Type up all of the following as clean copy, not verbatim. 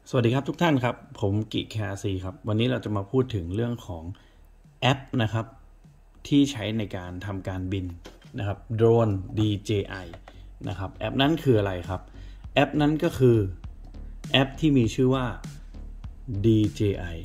สวัสดีครับทุกท่านครับผมกิแคซีครับวันนี้เราจะมาพูดถึงเรื่องของแอปนะครับที่ใช้ในการทำการบินนะครับโดรน DJI นะครับแอปนั้นคืออะไรครับแอปนั้นก็คือแอปที่มีชื่อว่า DJI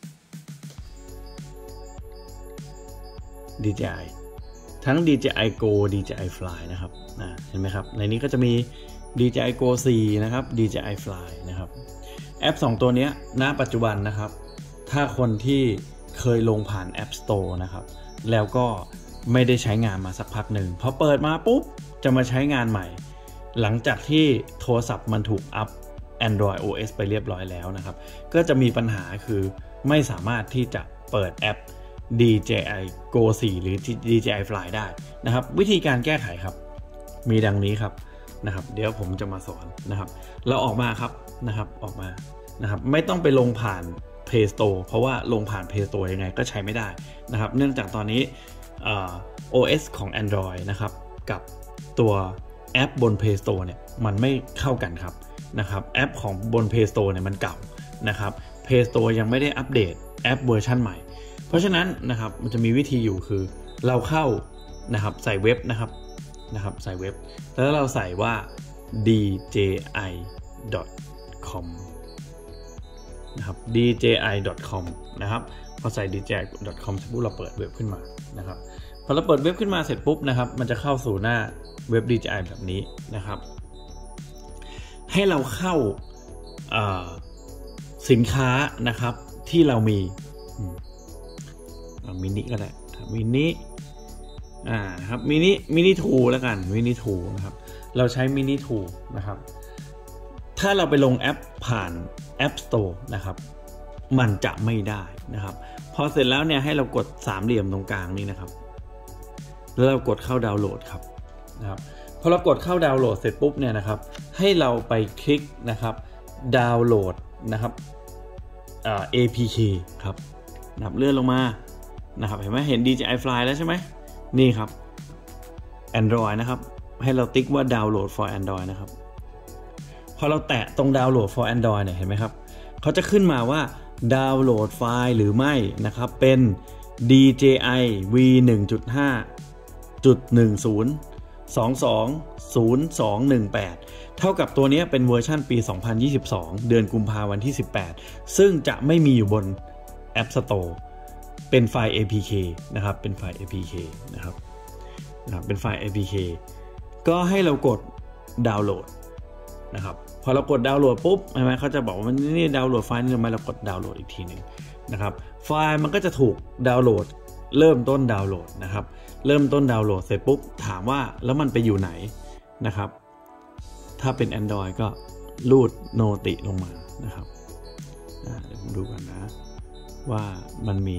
ทั้ง DJI Go DJI Fly นะครับเห็นไหมครับในนี้ก็จะมี DJI Go 4 นะครับ DJI Fly นะครับแอป2ตัวนี้ณปัจจุบันนะครับถ้าคนที่เคยลงผ่าน App Store นะครับแล้วก็ไม่ได้ใช้งานมาสักพักหนึ่งพอเปิดมาปุ๊บจะมาใช้งานใหม่หลังจากที่โทรศัพท์มันถูกอัพ Android OS ไปเรียบร้อยแล้วนะครับก็จะมีปัญหาคือไม่สามารถที่จะเปิดแอป DJI Go 4 หรือ DJI Fly ได้นะครับวิธีการแก้ไขครับมีดังนี้ครับนะครับเดี๋ยวผมจะมาสอนนะครับเราออกมาครับนะครับออกมานะครับไม่ต้องไปลงผ่าน Play Store เพราะว่าลงผ่าน Play Store ยังไงก็ใช้ไม่ได้นะครับเนื่องจากตอนนี้OS ของ Android นะครับกับตัวแอปบน Play Store เนี่ยมันไม่เข้ากันครับนะครับแอปของบน Play Store เนี่ยมันเก่านะครับ Play Store ยังไม่ได้อัปเดตแอปเวอร์ชันใหม่เพราะฉะนั้นนะครับมันจะมีวิธีอยู่คือเราเข้านะครับใส่เว็บนะครับใส่เว็บแล้วเราใส่ว่า dji.com นะครับ dji.com นะครับพอใส่ dji.com เสร็จปุ๊บเราเปิดเว็บขึ้นมานะครับพอเราเปิดเว็บขึ้นมาเสร็จปุ๊บนะครับมันจะเข้าสู่หน้าเว็บ DJI แบบนี้นะครับให้เราเข้าสินค้านะครับที่เรามีมินิก็ได้มินิครับมินิทูแล้วกันมินิทูนะครับเราใช้มินิทูนะครับถ้าเราไปลงแอปผ่าน App Store นะครับมันจะไม่ได้นะครับพอเสร็จแล้วเนี่ยให้เรากดสามเหลี่ยมตรงกลางนี้นะครับแล้วเรากดเข้าดาวน์โหลดครับนะครับพอเรากดเข้าดาวน์โหลดเสร็จปุ๊บเนี่ยนะครับให้เราไปคลิกนะครับดาวน์โหลดนะครับAPK ครับนะครับเลื่อนลงมานะครับเห็นไหมเห็น DJI Fly แล้วใช่ไหมนี่ครับ Android นะครับให้เราติ๊กว่า Download for Android นะครับพอเราแตะตรง Download for Android เนี่ยเห็นไหมครับเขาจะขึ้นมาว่าดาวน์โหลดไฟล์หรือไม่นะครับเป็น DJI V 1.5.10220218เท่ากับตัวนี้เป็นเวอร์ชันปี2022เดือนกุมภาพันธ์วันที่18ซึ่งจะไม่มีอยู่บน App Store เป็นไฟล์ APK นะครับเป็นไฟล์ APK นะครับเป็นไฟล์ APK ก็ให้เรากดดาวน์โหลดนะครับพอเรากดดาวน์โหลดปุ๊บใช่ไหมเขาจะบอกว่ามันนี่ดาวน์โหลดไฟล์นี่ทำไมเรากดดาวน์โหลดอีกทีหนึ่งนะครับไฟล์มันก็จะถูกดาวน์โหลดเริ่มต้นดาวน์โหลดนะครับเริ่มต้นดาวน์โหลดเสร็จปุ๊บถามว่าแล้วมันไปอยู่ไหนนะครับถ้าเป็น Android ก็รูดโนติลงมานะครับเดี๋ยวผมดูกันนะว่ามันมี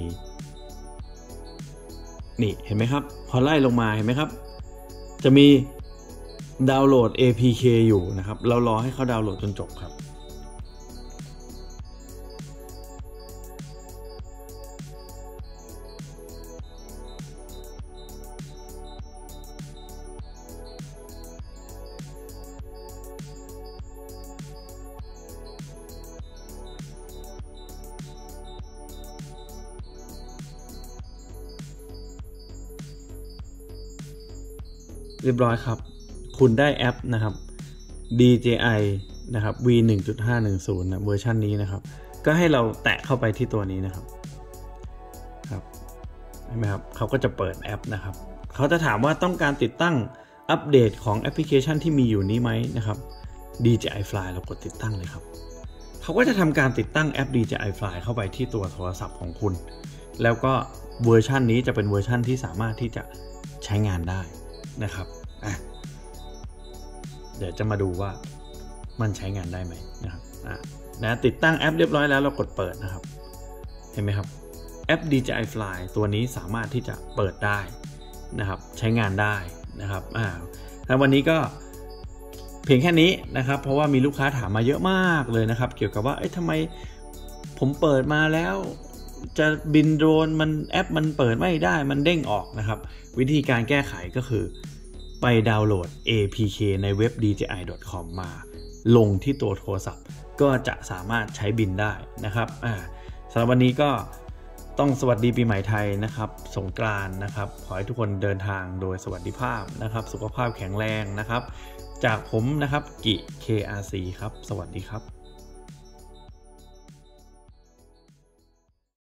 นี่เห็นไหมครับพอไล่ลงมาเห็นไหมครับจะมีดาวน์โหลด APK อยู่นะครับเรารอให้เขาดาวน์โหลดจนจบครับเรียบร้อยครับคุณได้แอปนะครับ DJI นะครับ V 1.510 นะเวอร์ชันนี้นะครับก็ให้เราแตะเข้าไปที่ตัวนี้นะครับเห็นไหมครับเขาก็จะเปิดแอปนะครับเขาจะถามว่าต้องการติดตั้งอัปเดตของแอปพลิเคชันที่มีอยู่นี้ไหมนะครับ DJI Fly เรากดติดตั้งเลยครับเขาก็จะทำการติดตั้งแอป DJI Fly เข้าไปที่ตัวโทรศัพท์ของคุณแล้วก็เวอร์ชันนี้จะเป็นเวอร์ชันที่สามารถที่จะใช้งานได้นะครับเดี๋ยวจะมาดูว่ามันใช้งานได้ไหมนะครับติดตั้งแอปเรียบร้อยแล้วเรากดเปิดนะครับเห็นไหมครับแอป DJI Fly ตัวนี้สามารถที่จะเปิดได้นะครับใช้งานได้นะครับแล้ววันนี้ก็เพียงแค่นี้นะครับเพราะว่ามีลูกค้าถามมาเยอะมากเลยนะครับเกี่ยวกับว่าทำไมผมเปิดมาแล้วจะบินโดรนมันแอปมันเปิดไม่ได้มันเด้งออกนะครับวิธีการแก้ไขก็คือไปดาวน์โหลด APK ในเว็บ dji.com มาลงที่ตัวโทรศัพท์ก็จะสามารถใช้บินได้นะครับสำหรับวันนี้ก็ต้องสวัสดีปีใหม่ไทยนะครับสงกรานต์นะครับขอให้ทุกคนเดินทางโดยสวัสดิภาพนะครับสุขภาพแข็งแรงนะครับจากผมนะครับกิ KRC ครับสวัสดีครับ